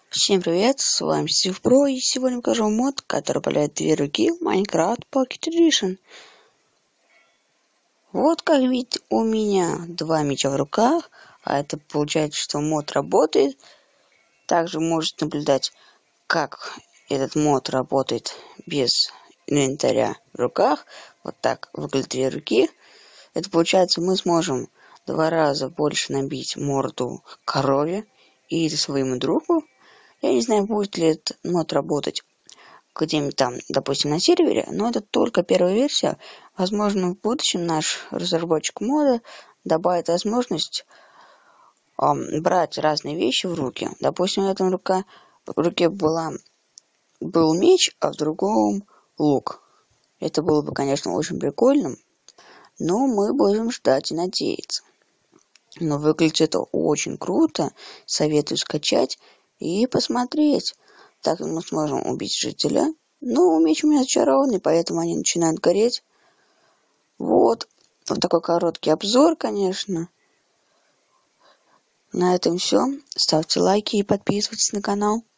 Всем привет, с вами Стив Про, и сегодня покажу вам мод, который позволяет 2 руки в Minecraft Pocket Edition. Вот как видите, у меня 2 меча в руках, а это получается, что мод работает. Также можете наблюдать, как этот мод работает без инвентаря в руках. Вот так выглядят 2 руки. Это получается, мы сможем 2 раза больше набить морду корове или своему другу. Я не знаю, будет ли этот мод работать где-нибудь там, допустим, на сервере, но это только первая версия. Возможно, в будущем наш разработчик мода добавит возможность брать разные вещи в руки. Допустим, в этом руке был меч, а в другом лук. Это было бы, конечно, очень прикольным, но мы будем ждать и надеяться. Но выглядит это очень круто. Советую скачать и посмотреть. Так мы сможем убить жителя. Ну, меч у меня зачарованный, поэтому они начинают гореть. Вот такой короткий обзор, конечно. На этом все. Ставьте лайки и подписывайтесь на канал.